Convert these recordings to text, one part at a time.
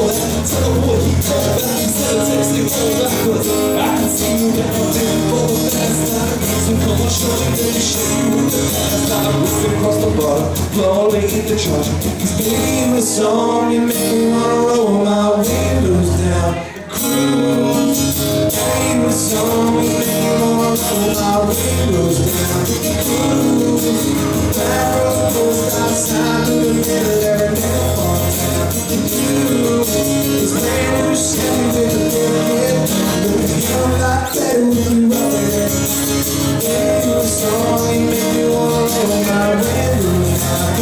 that. Tell a boy he called back. He said a text they roll backwards. I can see you now there for the fast time. So come on, shorty, let me show you what the past time. Whipping across the bar, blowing in the charge. He's playing the song, you make me wanna roll my windows down. Cruise, playing the song, you make me wanna roll my windows down. Cruise, back road goes outside to the middle every day for town. You, this brand new Chevy with a little bit, looking a lot better with you up there. Playing the song, you make me wanna roll my windows down.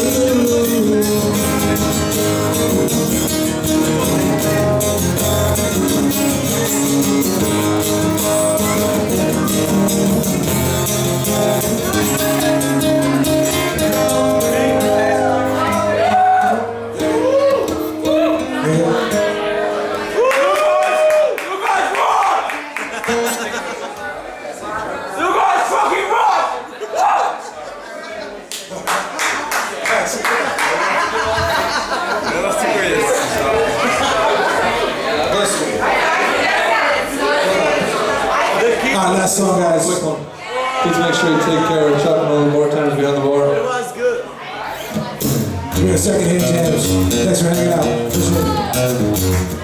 Last song, guys. Quick one. Please make sure you take care of Chuck a little more times behind the bar. It was good. We're second-hand jams. Thanks for hanging out. Appreciate it.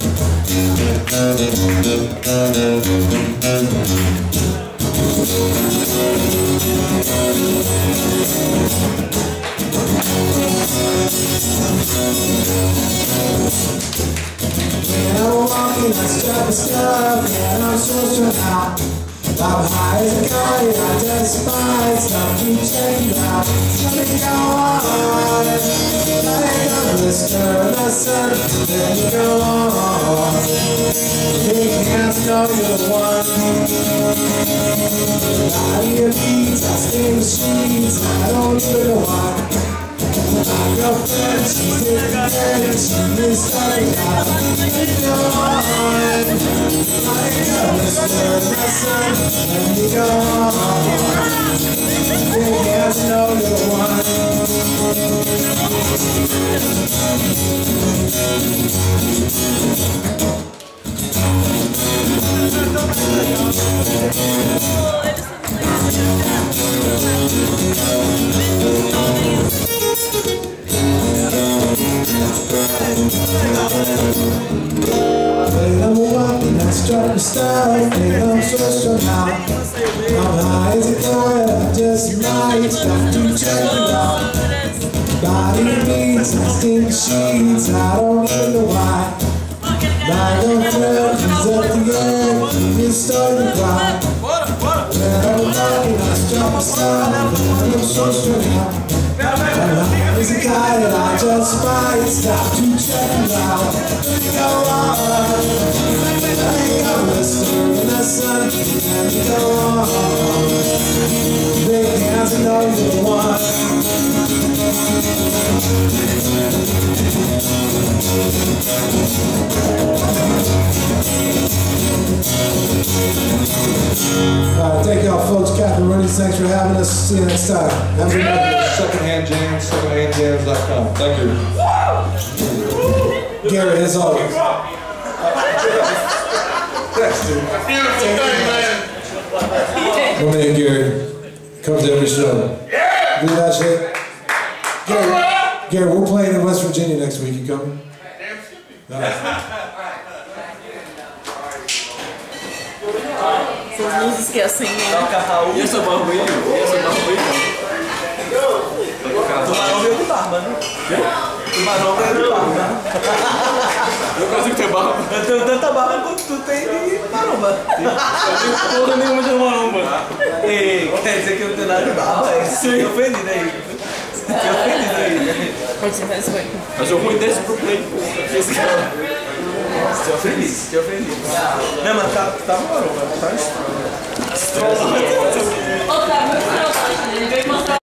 When I'm walking, I stop and stop, and I'm so strung out. I'm high as a kite, I just might stop to check it out. Something go on, like a blister in the sun. Then you go on, big hands know you're the one. Out of your beats, I stay in the streets, I don't even know why. My girlfriend, she's in the bed and she is starting out. Go on, like a blister in the sun. Let me go on. Big hands know you're the one. When I'm walking, I start to stop, and I'm so strung out. I'm high as a kite, I just might stop to check it out. Body beats, I stink sheets, I don't even know why. My girlfriend is at the end, she is starting to cry. When I'm walking, I start to stop, and I'm so strung out. I'm high as a kite, I just might stop to check it out. Go on, like a blister in the sun. Let me go on. Big hands, I know you're the one. Thank y'all folks, Captain Runnies, thanks for having us. See you next time. Have a good night. Secondhand Jams, secondhandjams.com. Thank you. Gary, as always. Thanks, dude. My man Gary comes to every show. Do that shit. Gary, we're playing in West Virginia next week. You coming? Essas luzes que acendem. E essa barulho? Tubarão veio de barba, né? Tubarão veio de barba. Eu consigo ter barba. Eu tenho tanta barba quanto tu tem de maromba. Eu tenho porra nenhuma de maromba. Ei, quer dizer que eu não tenho nada de barba? Sim. Ofendido aí. Fiquei ofendido aí. Pode ser mais ruim. Mas eu ruim desse pro play. Te ofendi. Não, mas tá maromba. Tá estranho.